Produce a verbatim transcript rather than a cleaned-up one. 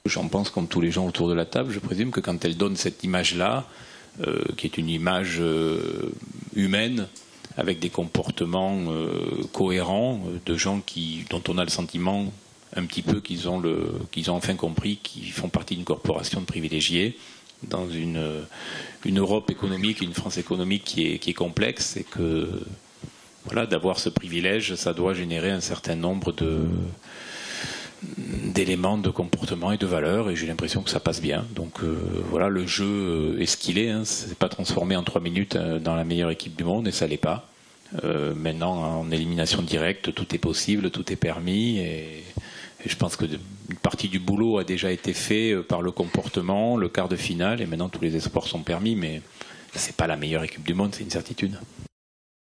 J'en pense comme tous les gens autour de la table. Je présume que quand elle donne cette image-là, euh, qui est une image euh, humaine, avec des comportements euh, cohérents, de gens qui, dont on a le sentiment un petit peu qu'ils ont, le, qu'ils ont enfin compris qu'ils font partie d'une corporation de privilégiés, dans une, une Europe économique, une France économique qui est, qui est complexe, et que voilà, d'avoir ce privilège, ça doit générer un certain nombre de, d'éléments de comportement et de valeurs, et j'ai l'impression que ça passe bien. Donc euh, voilà, le jeu est ce qu'il est, hein. C'est pas transformé en trois minutes dans la meilleure équipe du monde, et ça l'est pas. Euh, maintenant, en élimination directe, tout est possible, tout est permis, et, et je pense que une partie du boulot a déjà été fait par le comportement, le quart de finale, et maintenant tous les espoirs sont permis, mais c'est pas la meilleure équipe du monde, c'est une certitude.